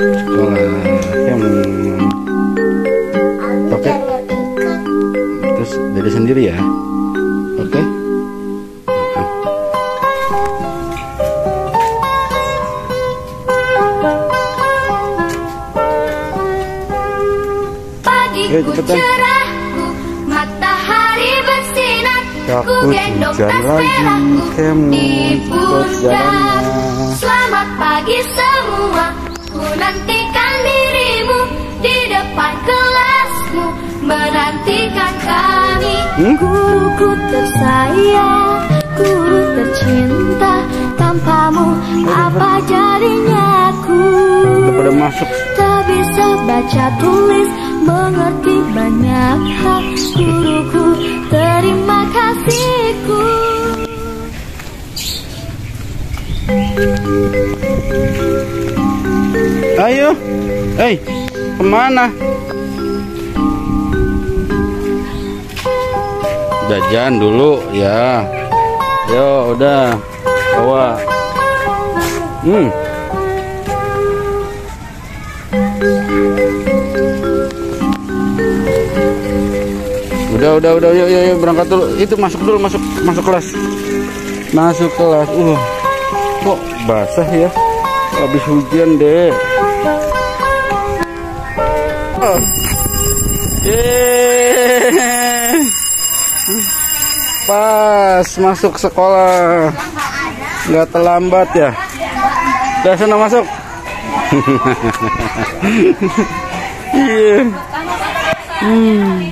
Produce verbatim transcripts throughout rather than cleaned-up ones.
sekolah. Hmm. Oke. Okay. Terus Dede sendiri ya. Oke. Okay. Pagiku cerah, matahari bersinar, ku gendong tas merahku di pundak. Selamat pagi semua, ku nantikan dirimu di depan kelasmu, menantikan kami. Hmm? Guruku tersayang, guru tercinta, tanpamu apa jadinya aku? Udah pada masuk. Tak bisa baca tulis, mengerti banyak hal. Guruku, terima kasihku. Ayo, hei, kemana? Jajan dulu ya. Yo, udah bawa. Hmm. Udah, udah, udah, yuk, yuk, yuk, berangkat dulu. Itu masuk dulu, masuk, masuk kelas. Masuk kelas. Uh, kok basah ya? Habis hujan deh. Oh. Yeay. Pas masuk sekolah. Nggak terlambat ya? Udah sana masuk. Iya. Hmm.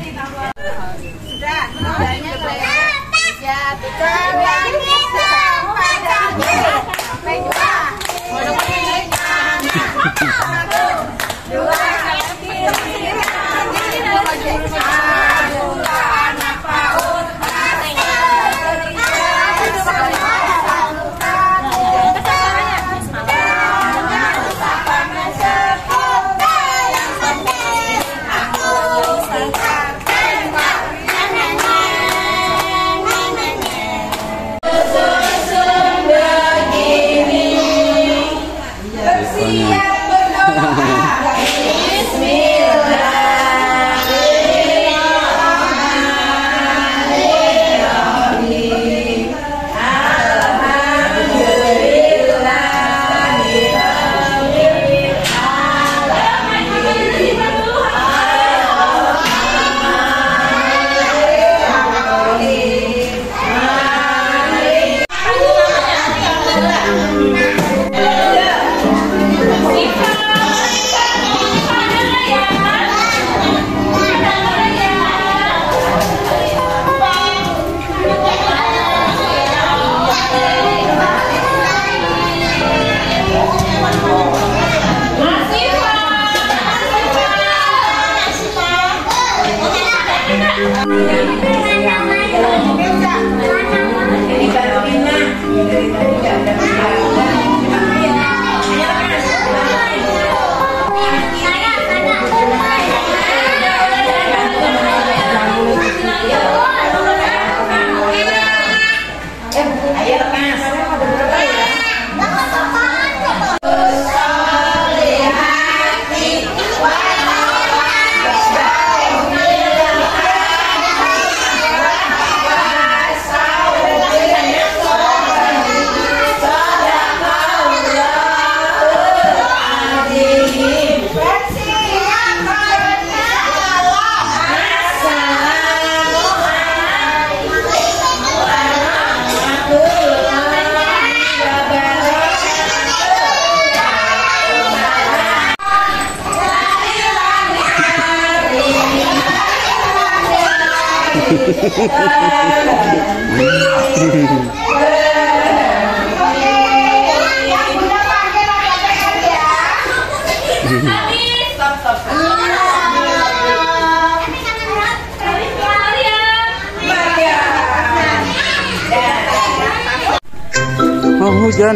Mau hujan.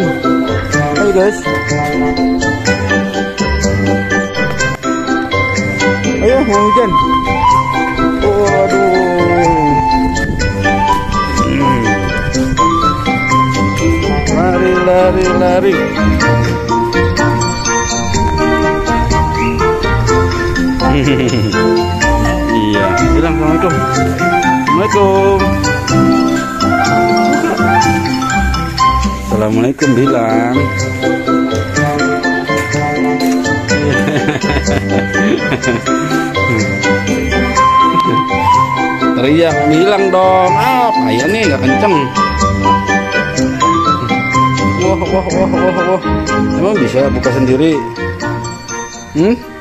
Hai guys. Ayo mau hujan. Oh, aduh. Hmm. Lari lari lari. Assalamualaikum. Assalamualaikum bilang. Teriak bilang dong. Ah, ayah nih nggak kenceng. Wah, wah, wah, wah, wah. Emang bisa buka sendiri? Hmm?